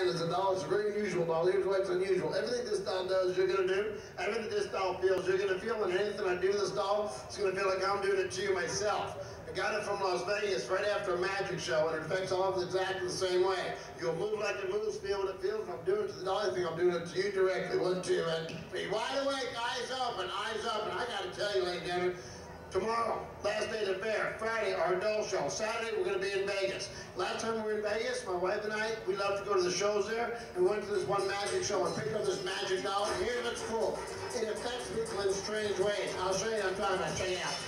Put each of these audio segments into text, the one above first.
is a doll. It's a very unusual doll. Here's why it's unusual. Everything this doll does, you're going to do. Everything this doll feels, you're going to feel. And anything I do to this doll, it's going to feel like I'm doing it to you myself. I got it from Las Vegas right after a magic show, and it affects all of us exactly the same way. You'll move like it moves, feel what it feels. If I'm doing it to the doll, I think I'm doing it to you directly. 1, 2, and be wide awake, eyes open, eyes open. I got to tell you, ladies and gentlemen, tomorrow, last day of the fair. Friday, our doll show. Saturday, we're going to be in Vegas. Last time we were in Vegas, my wife and I, we love to go to the shows there, and we went to this one magic show and picked up this magic doll, and here's what's cool. It affects people in strange ways. I'll show you what I'm talking about. Check it out.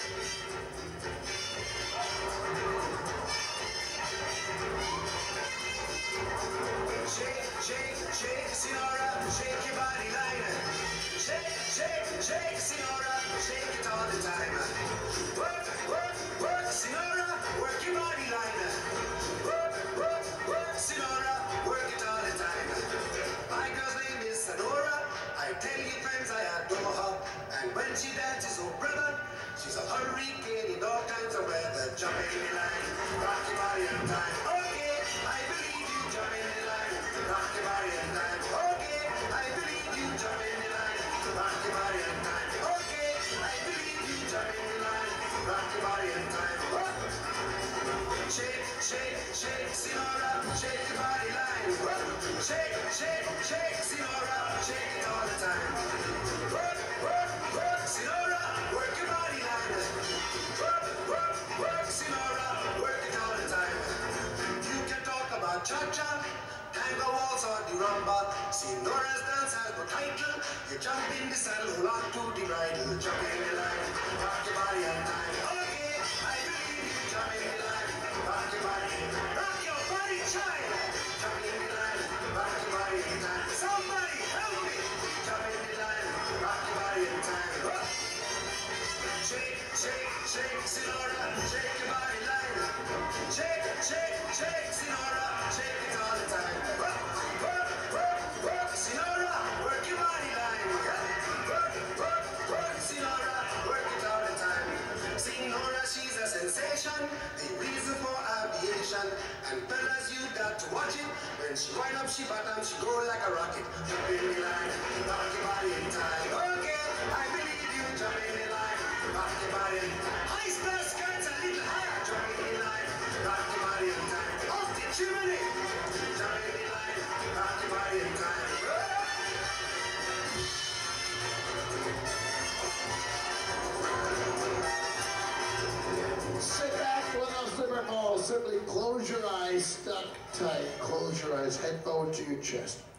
Shake, shake, shake, Senora, shake your body liner. Shake, shake, shake, Senora, shake it all the time. Work, work, work, Senora, work your body liner. Work, work, work, Senora, work it all the time. My girl's name is Senora. I tell you friends, I adore her. And when she dances, oh brother, she's a hurricane in all kinds of weather. Jump in the line, rock your body on time. Okay, I believe you, jump in the line. Rock your body in time. Okay, I believe you, jump in the line. Rock your body in time. Okay, I believe you, jump in the line. Rock your body in time. Shake, shake, shake, Senora, shake your body line. Shake, shake, shake, Senora, shake it all the time. Work, work, work, Senora, work your body line. Work, work, work, Senora, work it all the time. You can talk about cha-cha, tango waltz or the rumba. Senora's dance has no title. You jump in the saddle, hold on to the bridle. Jump in the line, rock your body on time. Okay, I believe you, jump in the line, rock your body. Rock your body, child. Jump in the line, rock your body in time. Somebody help me. Jump in the line, rock your body in time. Shake, shake, shake, Senora, shake your body line. Shake, shake, shake, Senora, shake it all the time. Work, work, work, work, Senora, work your body line. Work, work, work, Senora, work it all the time. Senora, she's a sensation, the reason for aviation. And fellas, you got to watch it. When she wind up, she bottom, she go like a rocket. Jump in the line, rock your body in time. Okay, I believe you, jump in the line, rock your body. High star skirts a little higher. Jump in the line, rock your body in time. Off the chimney, jump in the line, rock your body in time. Sit back with those Super Bowl. Simply close your eyes, stuck tight. Close your eyes, head forward to your chest.